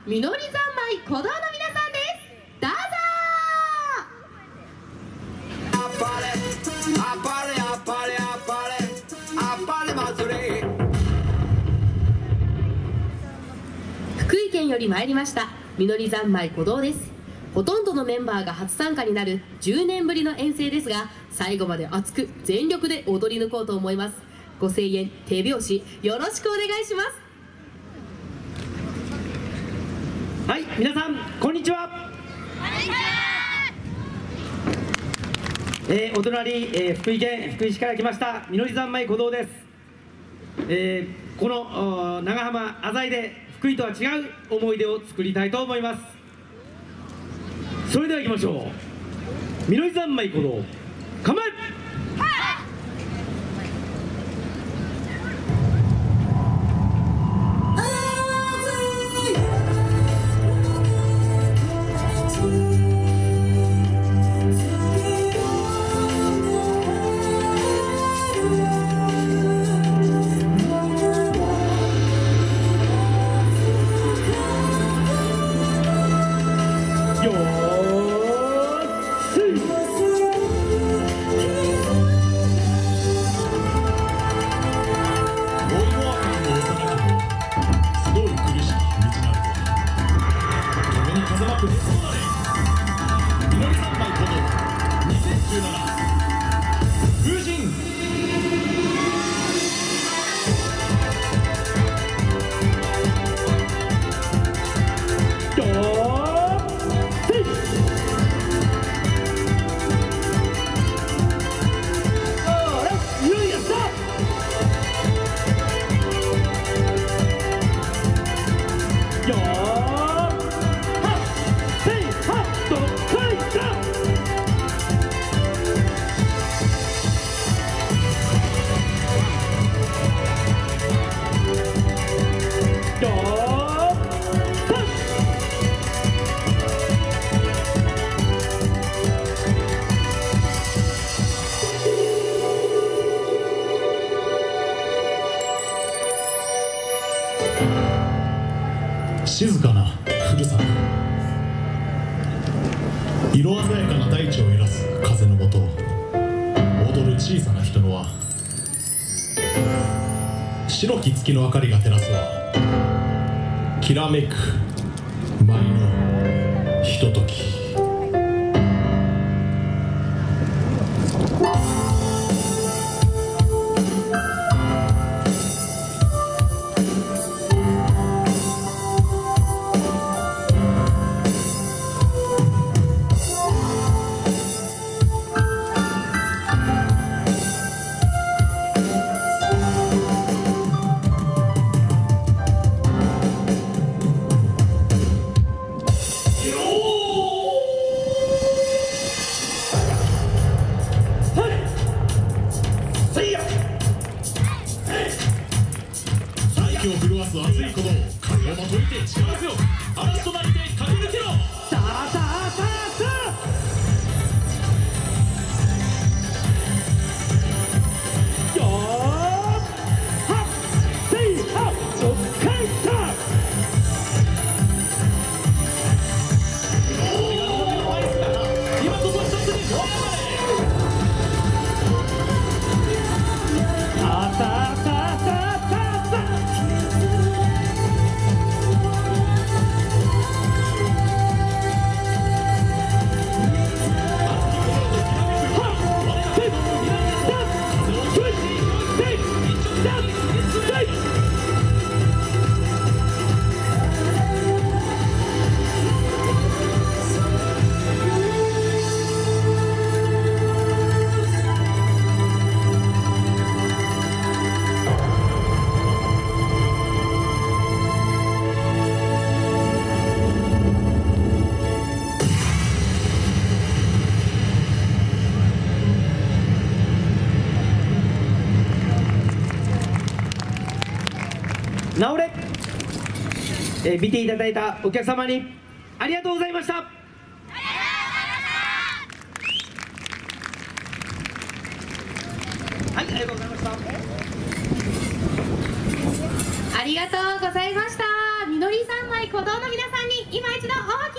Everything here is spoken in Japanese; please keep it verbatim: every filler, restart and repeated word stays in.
みのり三昧鼓動の皆さんです。どうぞ。 あっぱれあっぱれあっぱれあっぱれあっぱれ祭り。 福井県より参りましたみのり三昧鼓動です。ほとんどのメンバーが初参加になるじゅうねんぶりの遠征ですが、最後まで熱く全力で踊り抜こうと思います。ご声援手拍子よろしくお願いします。 はい、皆さんこんにちは。えー、お隣、えー、福井県福井市から来ましたみのり三昧鼓動です。えー、この長浜浅井で福井とは違う思い出を作りたいと思います。それでは行きましょう。みのり三昧鼓動構え。 静かなふるさと、色鮮やかな大地を揺らす風のもと踊る小さな人の輪、白き月の明かりが照らすはきらめく舞のひととき。を震わす熱い鼓動、風をまといて力強く嵐となって駆け抜けろ。さあさあさあさあ、よーはっせいはっどっかいさ。今こそ一つに燃え上がれ。さあさあさあさあ、なおれ、えー、見ていただいたお客様にありがとうございました。はい、ありがとうございました。 ありがとうございました。みのり三昧鼓動の皆さんに今一度大き